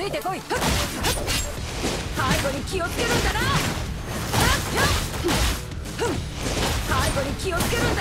ついてこい。背後に気をつけるんだな。背後に気をつけるんだ。